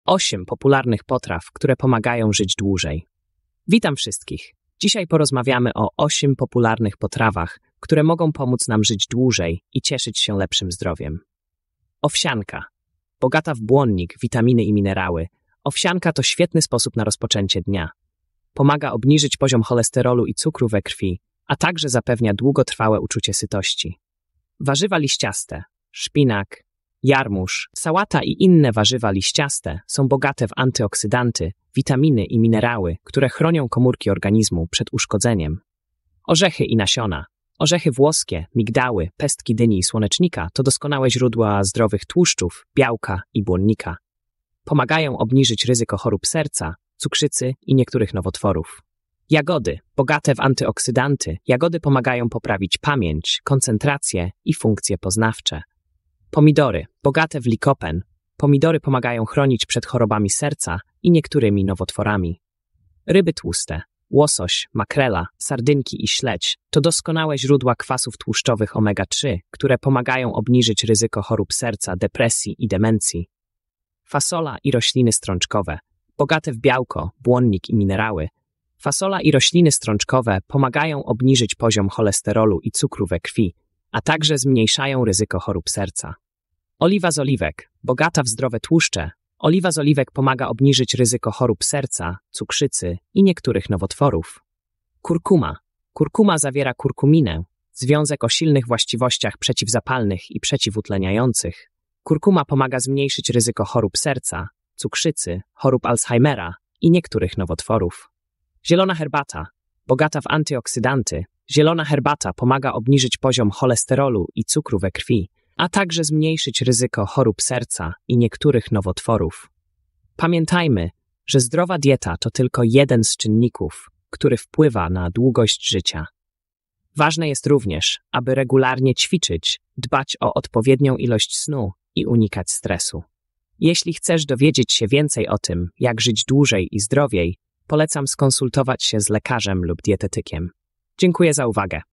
8 popularnych potraw, które pomagają żyć dłużej. Witam wszystkich. Dzisiaj porozmawiamy o 8 popularnych potrawach, które mogą pomóc nam żyć dłużej i cieszyć się lepszym zdrowiem. Owsianka. Bogata w błonnik, witaminy i minerały. Owsianka to świetny sposób na rozpoczęcie dnia. Pomaga obniżyć poziom cholesterolu i cukru we krwi, a także zapewnia długotrwałe uczucie sytości. Warzywa liściaste, szpinak, jarmuż, sałata i inne warzywa liściaste są bogate w antyoksydanty, witaminy i minerały, które chronią komórki organizmu przed uszkodzeniem. Orzechy i nasiona. Orzechy włoskie, migdały, pestki dyni i słonecznika to doskonałe źródła zdrowych tłuszczów, białka i błonnika. Pomagają obniżyć ryzyko chorób serca, cukrzycy i niektórych nowotworów. Jagody, bogate w antyoksydanty, jagody pomagają poprawić pamięć, koncentrację i funkcje poznawcze. Pomidory, bogate w likopen, pomidory pomagają chronić przed chorobami serca i niektórymi nowotworami. Ryby tłuste, łosoś, makrela, sardynki i śledź to doskonałe źródła kwasów tłuszczowych omega-3, które pomagają obniżyć ryzyko chorób serca, depresji i demencji. Fasola i rośliny strączkowe, bogate w białko, błonnik i minerały. Fasola i rośliny strączkowe pomagają obniżyć poziom cholesterolu i cukru we krwi, a także zmniejszają ryzyko chorób serca. Oliwa z oliwek, bogata w zdrowe tłuszcze. Oliwa z oliwek pomaga obniżyć ryzyko chorób serca, cukrzycy i niektórych nowotworów. Kurkuma. Kurkuma zawiera kurkuminę, związek o silnych właściwościach przeciwzapalnych i przeciwutleniających. Kurkuma pomaga zmniejszyć ryzyko chorób serca, cukrzycy, chorób Alzheimera i niektórych nowotworów. Zielona herbata, bogata w antyoksydanty. Zielona herbata pomaga obniżyć poziom cholesterolu i cukru we krwi, a także zmniejszyć ryzyko chorób serca i niektórych nowotworów. Pamiętajmy, że zdrowa dieta to tylko jeden z czynników, który wpływa na długość życia. Ważne jest również, aby regularnie ćwiczyć, dbać o odpowiednią ilość snu i unikać stresu. Jeśli chcesz dowiedzieć się więcej o tym, jak żyć dłużej i zdrowiej, polecam skonsultować się z lekarzem lub dietetykiem. Dziękuję za uwagę.